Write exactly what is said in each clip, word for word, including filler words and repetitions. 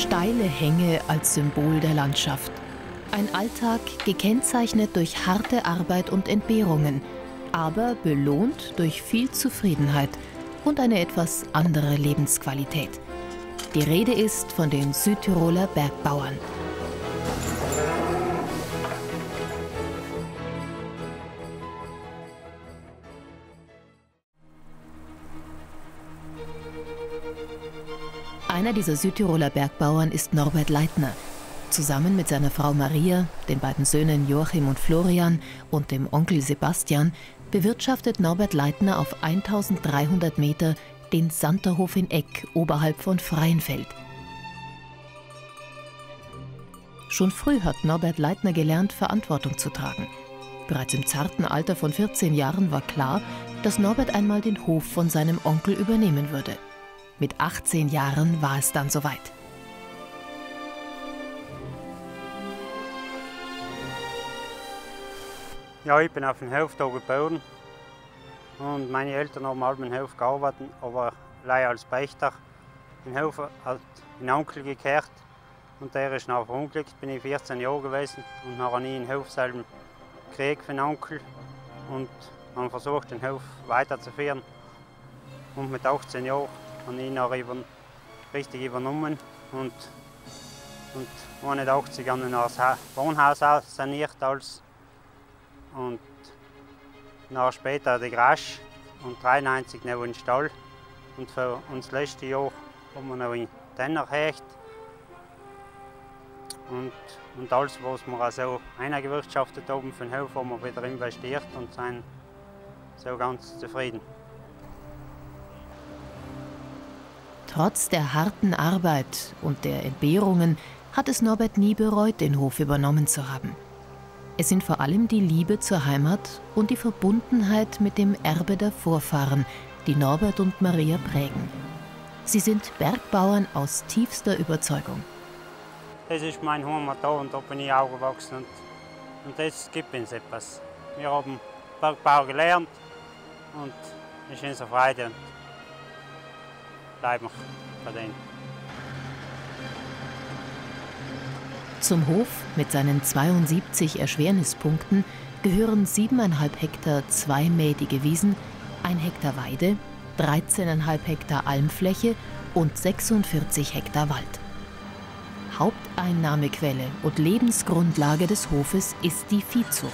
Steile Hänge als Symbol der Landschaft. Ein Alltag gekennzeichnet durch harte Arbeit und Entbehrungen, aber belohnt durch viel Zufriedenheit und eine etwas andere Lebensqualität. Die Rede ist von den Südtiroler Bergbauern. Einer dieser Südtiroler Bergbauern ist Norbert Leitner. Zusammen mit seiner Frau Maria, den beiden Söhnen Joachim und Florian und dem Onkel Sebastian bewirtschaftet Norbert Leitner auf eintausenddreihundert Meter den Santerhof in Eck oberhalb von Freienfeld. Schon früh hat Norbert Leitner gelernt, Verantwortung zu tragen. Bereits im zarten Alter von vierzehn Jahren war klar, dass Norbert einmal den Hof von seinem Onkel übernehmen würde. Mit achtzehn Jahren war es dann soweit. Ja, ich bin auf dem Hof hier geboren und meine Eltern haben alle im Hof gearbeitet, aber leider als Pächter. Den Hof hat mein Onkel gekehrt und der ist noch verunglückt. Bin ich vierzehn Jahre gewesen und habe nie den Hof selber gekriegt für den Onkel und haben versucht, den Hof weiterzuführen. Und mit achtzehn Jahren habe ich ihn auch über, richtig übernommen und, und neunundachtzig habe ich das Wohnhaus saniert als und nach später die Garage und dreiundneunzig noch in den Stall. Und für uns letzte Jahr haben wir noch in Tenner gehecht. Und, und alles, was wir also eingewirtschaftet haben für den Hof, haben wir wieder investiert und sind so ganz zufrieden. Trotz der harten Arbeit und der Entbehrungen hat es Norbert nie bereut, den Hof übernommen zu haben. Es sind vor allem die Liebe zur Heimat und die Verbundenheit mit dem Erbe der Vorfahren, die Norbert und Maria prägen. Sie sind Bergbauern aus tiefster Überzeugung. Das ist mein Heimat da und da bin ich aufgewachsen und, und das gibt uns etwas. Wir haben Bergbau gelernt und es ist unsere Freude und bleiben wir bei denen. Zum Hof mit seinen zweiundsiebzig Erschwernispunkten gehören siebeneinhalb Hektar zweimädige Wiesen, ein Hektar Weide, dreizehneinhalb Hektar Almfläche und sechsundvierzig Hektar Wald. Haupteinnahmequelle und Lebensgrundlage des Hofes ist die Viehzucht.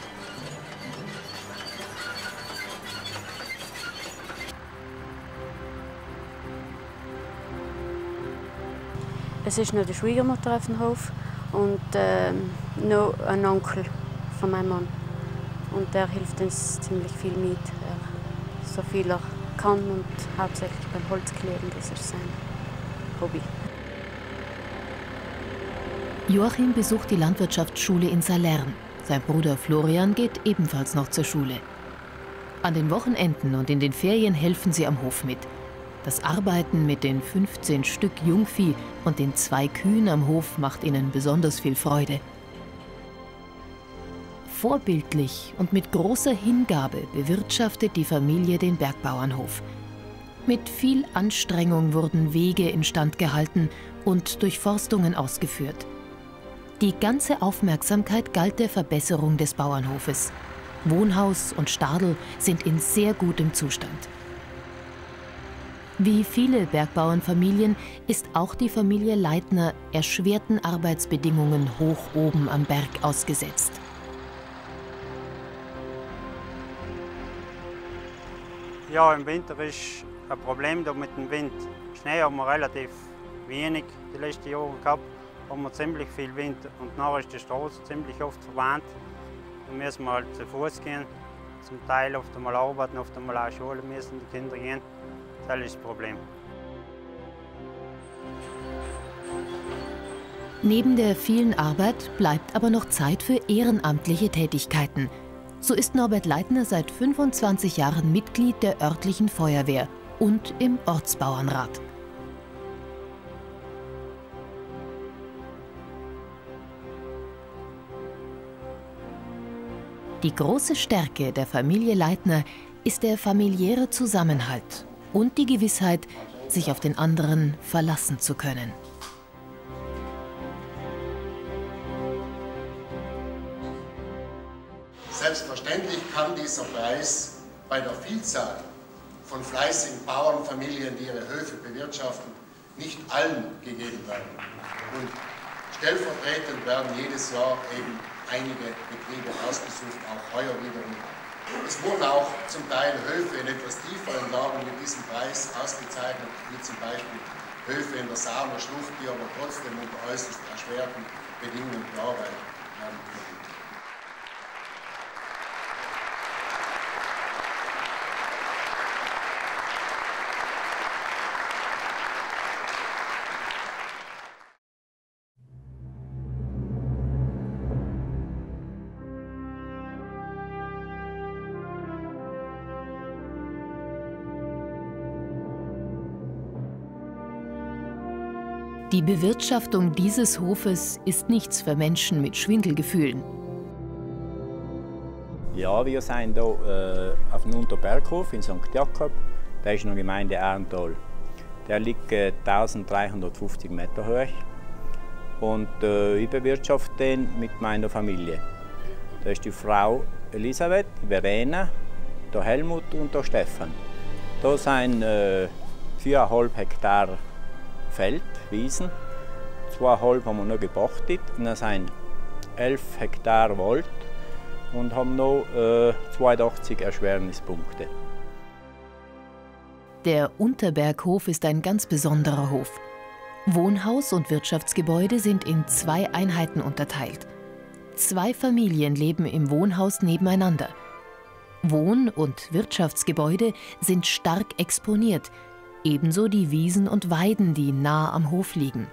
Es ist noch die Schwiegermutter auf dem Hof und äh, noch ein Onkel von meinem Mann. Und der hilft uns ziemlich viel mit, er, so viel er kann und hauptsächlich beim Holzkleben, das ist sein Hobby. Joachim besucht die Landwirtschaftsschule in Salern. Sein Bruder Florian geht ebenfalls noch zur Schule. An den Wochenenden und in den Ferien helfen sie am Hof mit. Das Arbeiten mit den fünfzehn Stück Jungvieh und den zwei Kühen am Hof macht ihnen besonders viel Freude. Vorbildlich und mit großer Hingabe bewirtschaftet die Familie den Bergbauernhof. Mit viel Anstrengung wurden Wege instand gehalten und Durchforstungen ausgeführt. Die ganze Aufmerksamkeit galt der Verbesserung des Bauernhofes. Wohnhaus und Stadel sind in sehr gutem Zustand. Wie viele Bergbauernfamilien ist auch die Familie Leitner erschwerten Arbeitsbedingungen hoch oben am Berg ausgesetzt. Ja, im Winter ist ein Problem da mit dem Wind. Schnee haben wir relativ wenig die letzten Jahre gehabt, haben wir ziemlich viel Wind und nachher ist die Straße ziemlich oft verwandt. Da müssen wir halt zu Fuß gehen, zum Teil oft einmal arbeiten, oft einmal auch Schule müssen die Kinder gehen. Das ist das Problem. Neben der vielen Arbeit bleibt aber noch Zeit für ehrenamtliche Tätigkeiten. So ist Norbert Leitner seit fünfundzwanzig Jahren Mitglied der örtlichen Feuerwehr und im Ortsbauernrat. Die große Stärke der Familie Leitner ist der familiäre Zusammenhalt und die Gewissheit, sich auf den anderen verlassen zu können. Selbstverständlich kann dieser Preis bei der Vielzahl von fleißigen Bauernfamilien, die ihre Höfe bewirtschaften, nicht allen gegeben werden. Und stellvertretend werden jedes Jahr eben einige Betriebe ausgesucht, auch heuer wiederum. Es wurden auch zum Teil Höfe in etwas tieferen Lagen mit diesem Preis ausgezeichnet, wie zum Beispiel Höfe in der Saaner Schlucht, die aber trotzdem unter äußerst erschwerten Bedingungen bearbeitet werden können. Die Bewirtschaftung dieses Hofes ist nichts für Menschen mit Schwindelgefühlen. Ja, wir sind hier äh, auf dem Unterberghof in Sankt Jakob. Der ist in der Gemeinde Erntal. Der liegt äh, eintausenddreihundertfünfzig Meter hoch. Und äh, ich bewirtschafte den mit meiner Familie. Da ist die Frau Elisabeth, die Verena, der Helmut und der Stefan. Da sind äh, viereinhalb Hektar Feld, Wiesen. Zweieinhalb haben wir noch gepachtet. Und dann sind elf Hektar Wald und haben noch äh, zweiundachtzig Erschwernispunkte. Der Unterberghof ist ein ganz besonderer Hof. Wohnhaus und Wirtschaftsgebäude sind in zwei Einheiten unterteilt. Zwei Familien leben im Wohnhaus nebeneinander. Wohn- und Wirtschaftsgebäude sind stark exponiert, ebenso die Wiesen und Weiden, die nah am Hof liegen.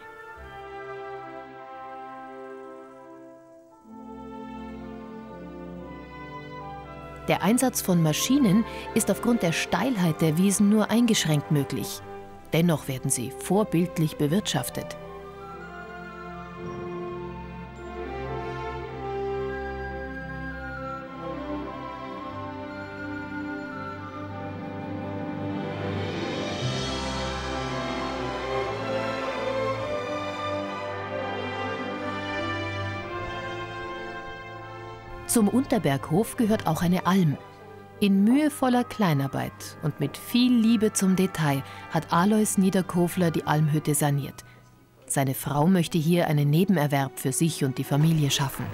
Der Einsatz von Maschinen ist aufgrund der Steilheit der Wiesen nur eingeschränkt möglich. Dennoch werden sie vorbildlich bewirtschaftet. Zum Unterberghof gehört auch eine Alm. In mühevoller Kleinarbeit und mit viel Liebe zum Detail hat Alois Niederkofler die Almhütte saniert. Seine Frau möchte hier einen Nebenerwerb für sich und die Familie schaffen.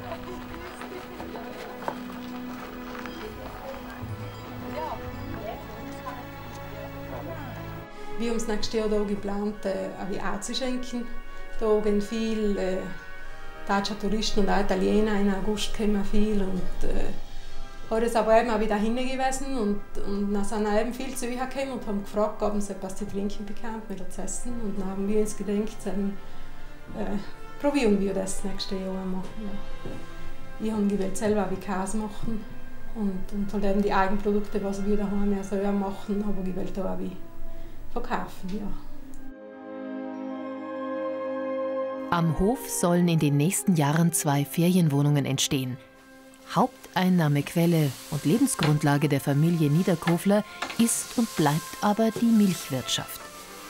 Wir haben das nächste Jahr hier geplant, äh, ein anzuschenken. Da gehen viele äh, deutsche Touristen und auch Italiener. Im August kommen viele. Und, äh, habe es aber eben auch wieder hingewiesen und, und dann sind auch eben viele zu uns gekommen und haben gefragt, ob sie etwas zu trinken bekommen oder zu essen. Und dann haben wir uns gedacht, dann, äh, probieren wir das nächste Jahr einmal. Ja. Ich habe gewählt, selber auch Käse machen und, und halt eben die Eigenprodukte, was wir daheim ja selber machen, aber ich will da auch verkaufen. Ja. Am Hof sollen in den nächsten Jahren zwei Ferienwohnungen entstehen. Haupteinnahmequelle und Lebensgrundlage der Familie Niederkofler ist und bleibt aber die Milchwirtschaft.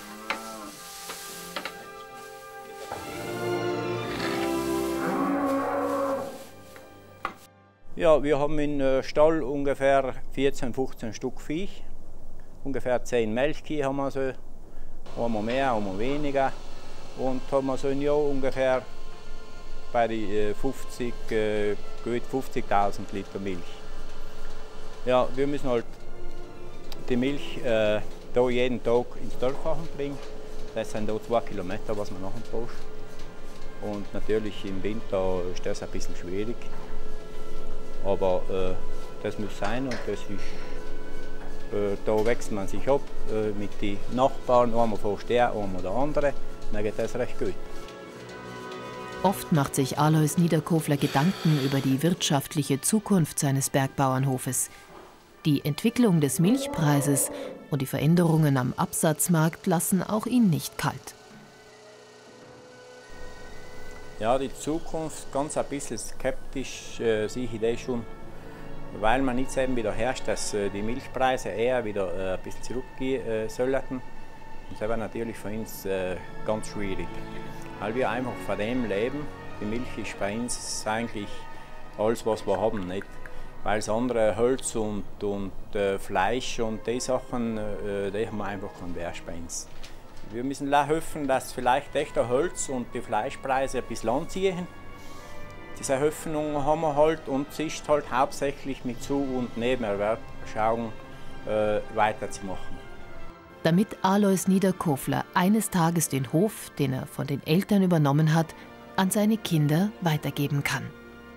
Ja, wir haben im Stall ungefähr vierzehn, fünfzehn Stück Viech. Ungefähr zehn Melkkühe haben wir so. Einmal mehr, einmal weniger. Und haben wir so ein Jahr ungefähr bei den fünfzig, äh, gut fünfzigtausend Liter Milch. Ja, wir müssen halt die Milch äh, da jeden Tag ins Dorf bringen. Das sind da zwei Kilometer, was man nachher braucht. Und natürlich im Winter ist das ein bisschen schwierig. Aber äh, das muss sein und das ist, äh, da wechselt man sich ab äh, mit den Nachbarn. Einmal fährst der, einmal der andere. Dann geht das recht gut. Oft macht sich Alois Niederkofler Gedanken über die wirtschaftliche Zukunft seines Bergbauernhofes. Die Entwicklung des Milchpreises und die Veränderungen am Absatzmarkt lassen auch ihn nicht kalt. Ja, die Zukunft ganz ein bisschen skeptisch äh, sehe ich das schon, weil man nicht eben wieder herrscht, dass äh, die Milchpreise eher wieder äh, ein bisschen zurückgehen äh, sollten. Das wäre natürlich für uns äh, ganz schwierig, weil wir einfach von dem leben. Die Milch ist bei uns eigentlich alles, was wir haben. Nicht? Weil das andere Holz und, und äh, Fleisch und die Sachen, äh, die haben wir einfach keinen Wert bei uns. Wir müssen hoffen, dass vielleicht echt der Holz und die Fleischpreise ein bisschen anziehen. Diese Hoffnung haben wir halt und es ist halt hauptsächlich mit Zu- und Nebenerwerb schauen, äh, weiterzumachen. Damit Alois Niederkofler eines Tages den Hof, den er von den Eltern übernommen hat, an seine Kinder weitergeben kann.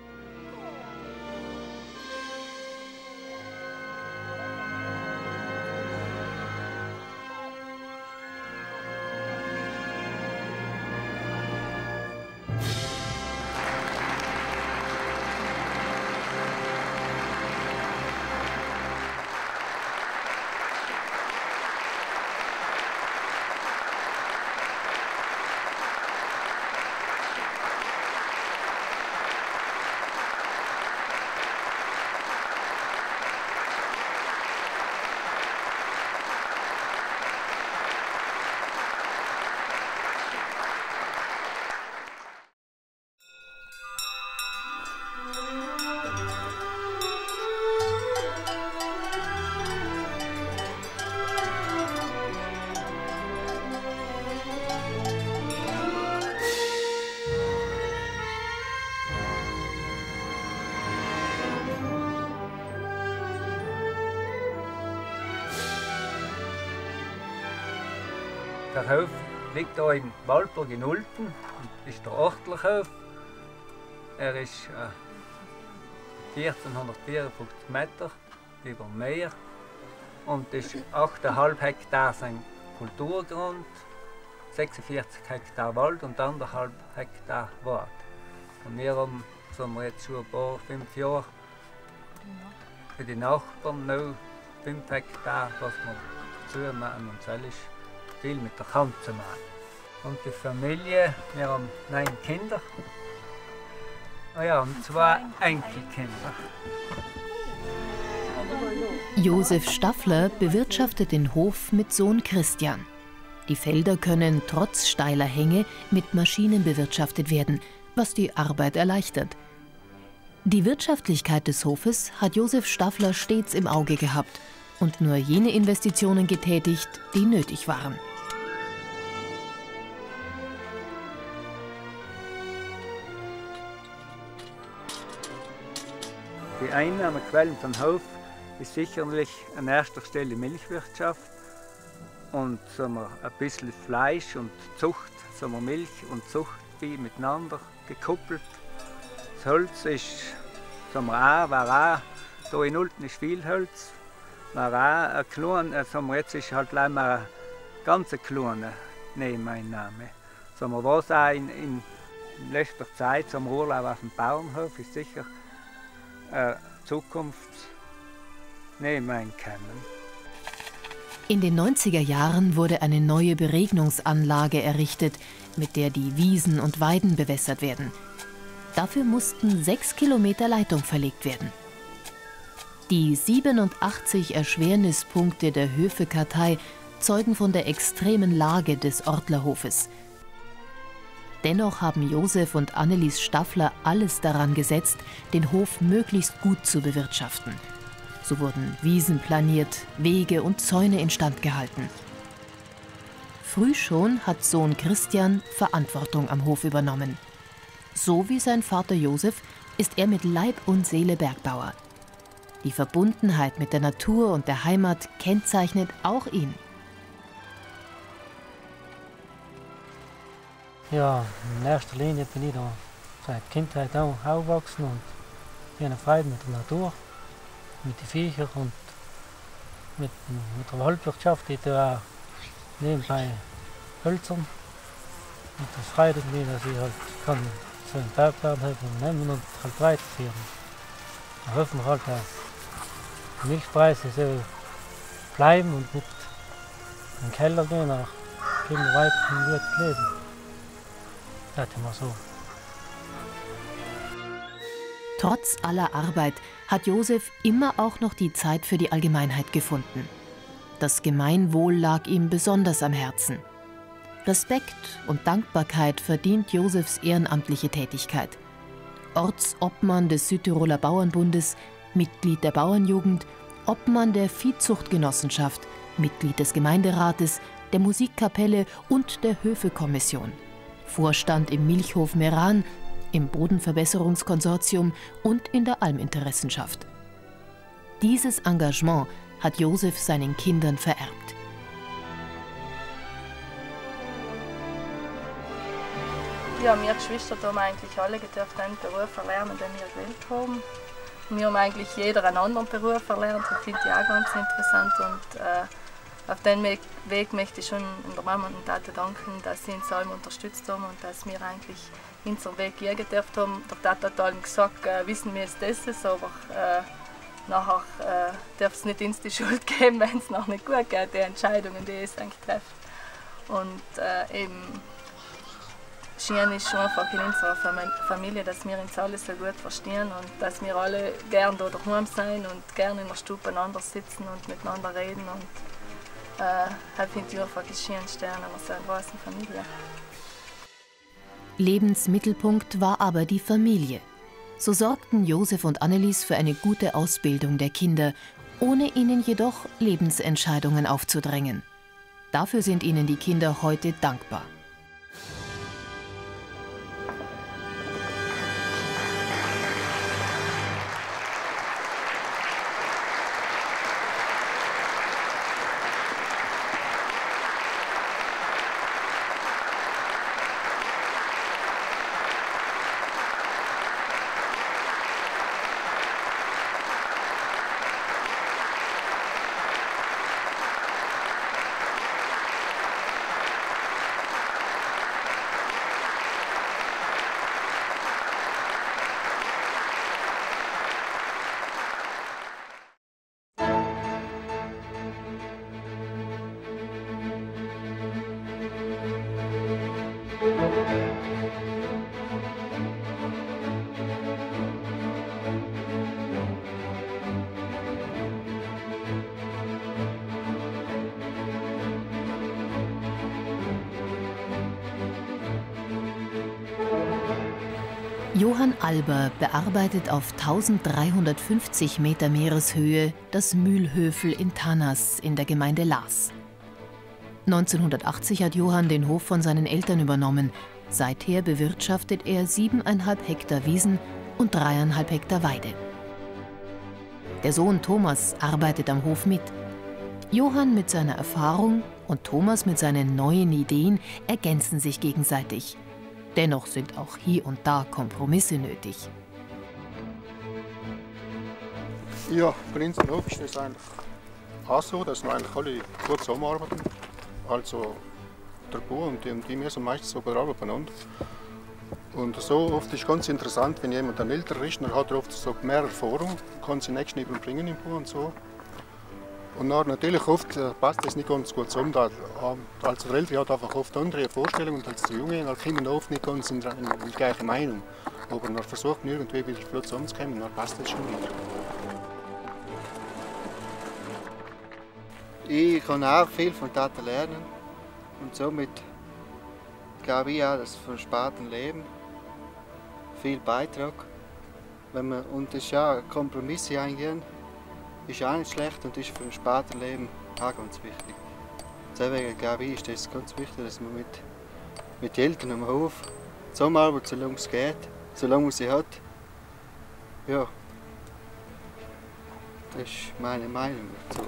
Der Hof liegt hier in Waldburg in Ulten, das ist der Ortlerhof. Er ist äh, vierzehnhundertvierundfünfzig Meter über dem Meer und ist acht Komma fünf Hektar sein Kulturgrund, sechsundvierzig Hektar Wald und anderthalb Hektar Wald. Und wir haben, sagen wir jetzt schon ein paar, fünf Jahre für die Nachbarn noch fünf Hektar, was wir dazu machen und das ist viel mit der Hand zu machen. Und die Familie, wir haben neun Kinder. Oh ja, und zwei Enkelkinder. Josef Staffler bewirtschaftet den Hof mit Sohn Christian. Die Felder können trotz steiler Hänge mit Maschinen bewirtschaftet werden, was die Arbeit erleichtert. Die Wirtschaftlichkeit des Hofes hat Josef Staffler stets im Auge gehabt und nur jene Investitionen getätigt, die nötig waren. Die Einnahmequellen vom Hof ist sicherlich an erster Stelle Milchwirtschaft und sagen wir, ein bisschen Fleisch und Zucht, sagen wir, Milch und Zuchtvieh miteinander gekuppelt. Das Holz ist, sagen wir, auch, war auch, hier in Ulten ist viel Holz, war auch ein klein, sagen wir, jetzt ist halt leider eine ganz kleine Nebeneinnahme. Sagen wir, was auch in, in letzter Zeit zum Urlaub auf dem Bauernhof ist sicher eine Zukunftsnebeneinkommen. In den neunziger Jahren wurde eine neue Beregnungsanlage errichtet, mit der die Wiesen und Weiden bewässert werden. Dafür mussten sechs Kilometer Leitung verlegt werden. Die siebenundachtzig Erschwernispunkte der Höfekartei zeugen von der extremen Lage des Ortlerhofes. Dennoch haben Josef und Annelies Staffler alles daran gesetzt, den Hof möglichst gut zu bewirtschaften. So wurden Wiesen planiert, Wege und Zäune instand gehalten. Früh schon hat Sohn Christian Verantwortung am Hof übernommen. So wie sein Vater Josef ist er mit Leib und Seele Bergbauer. Die Verbundenheit mit der Natur und der Heimat kennzeichnet auch ihn. Ja, in erster Linie bin ich da seit Kindheit auch aufgewachsen und bin Freude mit der Natur, mit den Viechern und mit, mit der Waldwirtschaft. Ich tue auch nebenbei Hölzern. Und das freut mich, dass ich halt kann so einen Bergbau nehmen und halt weiterführen. Da hoffen wir halt, dass die Milchpreise so bleiben und nicht in den Keller gehen, dann können wir weiter ein gutes Leben. Das ist immer so. Trotz aller Arbeit hat Josef immer auch noch die Zeit für die Allgemeinheit gefunden. Das Gemeinwohl lag ihm besonders am Herzen. Respekt und Dankbarkeit verdient Josefs ehrenamtliche Tätigkeit. Ortsobmann des Südtiroler Bauernbundes, Mitglied der Bauernjugend, Obmann der Viehzuchtgenossenschaft, Mitglied des Gemeinderates, der Musikkapelle und der Höfekommission, Vorstand im Milchhof Meran, im Bodenverbesserungskonsortium und in der Alminteressenschaft. Dieses Engagement hat Josef seinen Kindern vererbt. Ja, wir Geschwister haben eigentlich alle gedurft einen Beruf erlernen, den wir gewählt haben. Wir haben eigentlich jeder einen anderen Beruf erlernt, das finde ich auch ganz interessant. Und äh, auf den Weg möchte ich schon in der Mama und Tata danken, dass sie uns alle unterstützt haben und dass wir eigentlich unseren Weg gehen gedurft haben. Der Tata hat allen gesagt, äh, wissen wir jetzt das, aber äh, nachher äh, darf es nicht uns die Schuld geben, wenn es noch nicht gut geht, die Entscheidungen, die es eigentlich treffen. Und äh, eben schön ist schon einfach in unserer Familie, dass wir uns alle so gut verstehen und dass wir alle gerne hier daheim sein und gerne in der Stube beieinander sitzen und miteinander reden. Und äh, das finde ich einfach das Schönste an einer so großen Familie. Lebensmittelpunkt war aber die Familie. So sorgten Josef und Annelies für eine gute Ausbildung der Kinder, ohne ihnen jedoch Lebensentscheidungen aufzudrängen. Dafür sind ihnen die Kinder heute dankbar. Johann Alber bearbeitet auf eintausenddreihundertfünfzig Meter Meereshöhe das Mühlhöfel in Tanas in der Gemeinde Laas. neunzehnhundertachtzig hat Johann den Hof von seinen Eltern übernommen. Seither bewirtschaftet er siebeneinhalb Hektar Wiesen und dreieinhalb Hektar Weide. Der Sohn Thomas arbeitet am Hof mit. Johann mit seiner Erfahrung und Thomas mit seinen neuen Ideen ergänzen sich gegenseitig. Dennoch sind auch hier und da Kompromisse nötig. Ja, prinzipiell ist es eigentlich auch so, dass wir eigentlich alle gut zusammenarbeiten. Also der Bauer und die, und die wir sind meistens so gut beieinander. Und so oft ist es ganz interessant, wenn jemand dann älter ist, dann hat er oft so mehr Erfahrung, kann sie nächsten überbringen im Bauer und so. Und dann natürlich oft passt das nicht ganz gut zusammen. Also der Ältere hat einfach oft andere Vorstellungen als der Junge. Dann kommen wir oft nicht ganz in die gleiche Meinung. Aber dann versucht man irgendwie wieder flott zusammenzukommen, dann passt das schon wieder. Ich kann auch viel von Tata lernen. Und somit glaube ich auch, dass vom späteren Leben viel Beitrag. Wenn man, und das ist ja Kompromisse eingehen. Ist auch nicht schlecht und ist für das spätere Leben auch ganz wichtig. Deswegen glaube ich, ist es ganz wichtig, dass man mit, mit den Eltern am Hof zusammenarbeitet, solange es geht, solange man sie hat. Ja, das ist meine Meinung dazu.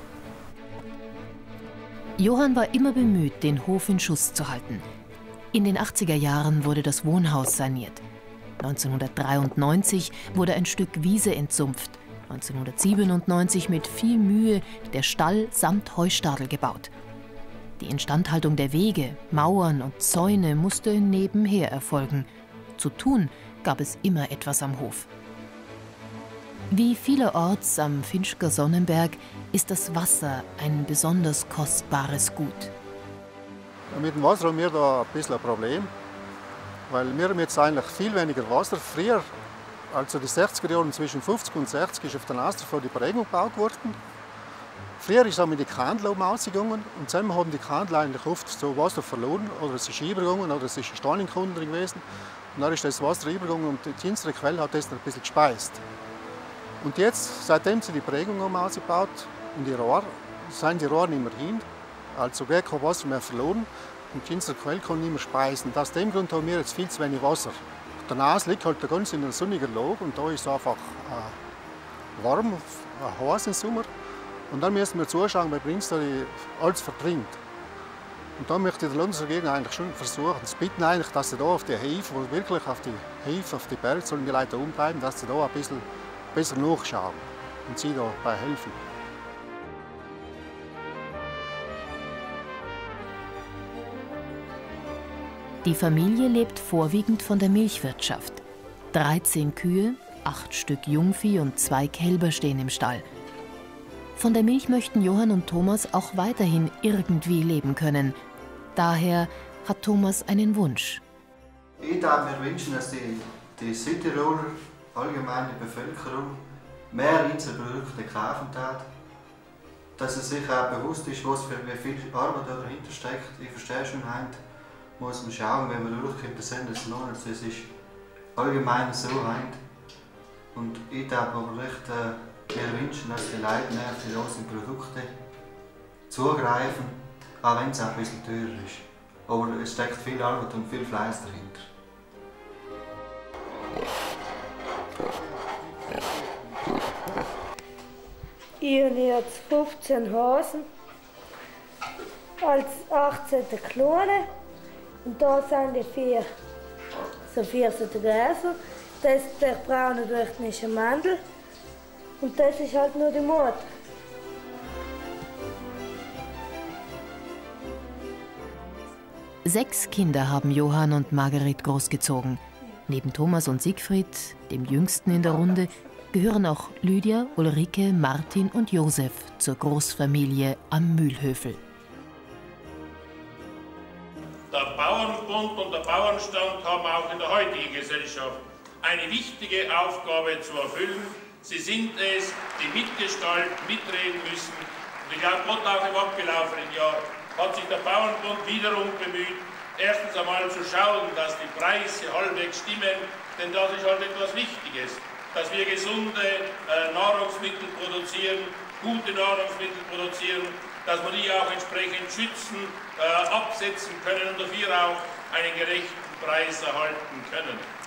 Johann war immer bemüht, den Hof in Schuss zu halten. In den achtziger Jahren wurde das Wohnhaus saniert. neunzehnhundertdreiundneunzig wurde ein Stück Wiese entsumpft. neunzehnhundertsiebenundneunzig mit viel Mühe der Stall samt Heustadel gebaut. Die Instandhaltung der Wege, Mauern und Zäune musste nebenher erfolgen. Zu tun gab es immer etwas am Hof. Wie vielerorts am Finchker Sonnenberg ist das Wasser ein besonders kostbares Gut. Mit dem Wasser haben wir da ein bisschen ein Problem, weil wir haben jetzt eigentlich viel weniger Wasser. Früher, also die sechziger Jahre, zwischen fünfzig und sechzig, ist auf der Naster die Prägung gebaut worden. Früher ist mit die Kandel oben ausgegangen und zusammen haben die Kandel eigentlich oft so Wasser verloren oder es ist übergegangen oder es ist ein Stein im Kunden drin gewesen. Und dann ist das Wasser übergegangen und die unsere Quelle hat das dann ein bisschen gespeist. Und jetzt, seitdem sie die Prägung haben ausgebaut und die Rohre, sind die Rohre nicht mehr hin. Also geht kein Wasser mehr verloren und die unsere Quelle kann nicht mehr speisen. Und aus dem Grund haben wir jetzt viel zu wenig Wasser. Der Nase liegt halt ganz in einer sonnigen Lage und da ist es einfach äh, warm, äh, heiß im Sommer. Und dann müssen wir zuschauen, weil Prinz da alles verdrängt. Und da möchte der Landesregierung eigentlich schon versuchen, zu bitten eigentlich, dass sie da auf die Hefe, wo wirklich auf die Hefe, auf die Berge sollen die Leute umbleiben, dass sie da ein bisschen besser nachschauen und sie dabei helfen. Die Familie lebt vorwiegend von der Milchwirtschaft. dreizehn Kühe, acht Stück Jungvieh und zwei Kälber stehen im Stall. Von der Milch möchten Johann und Thomas auch weiterhin irgendwie leben können. Daher hat Thomas einen Wunsch. Ich darf mir wünschen, dass die, die Südtiroler, allgemeine Bevölkerung, mehr Einzelprodukte kaufen darf. Dass es sich auch bewusst ist, was für wie viel Arbeit dahinter steckt. Ich verstehe schon, heute muss man schauen, wenn man durchkommt, das Ende des Monats. Es ist allgemein so heute. Und ich darf aber recht äh, mir wünschen, dass die Leute mehr für unsere Produkte zugreifen, auch wenn es auch ein bisschen teurer ist. Aber es steckt viel Arbeit und viel Fleiß dahinter. Ich habe jetzt fünfzehn Hasen als achtzehnte Kleine und da sind die vier, so vier so die Gräser. Das ist der braune durchschnittliche Mandel und das ist halt nur die Mutter. Sechs Kinder haben Johann und Margaret großgezogen. Neben Thomas und Siegfried, dem jüngsten in der Runde, gehören auch Lydia, Ulrike, Martin und Josef zur Großfamilie am Mühlhöfel. Der Bauernbund und der Bauernstand haben auch in der heutigen Gesellschaft eine wichtige Aufgabe zu erfüllen. Sie sind es, die mitgestalten, mitreden müssen. Und ich glaube, gerade auch im abgelaufenen Jahr hat sich der Bauernbund wiederum bemüht, erstens einmal zu schauen, dass die Preise halbwegs stimmen, denn das ist halt etwas Wichtiges, dass wir gesunde äh, Nahrungsmittel produzieren, gute Nahrungsmittel produzieren, dass wir die auch entsprechend schützen, äh, absetzen können und dafür auch einen gerechten Preis erhalten können.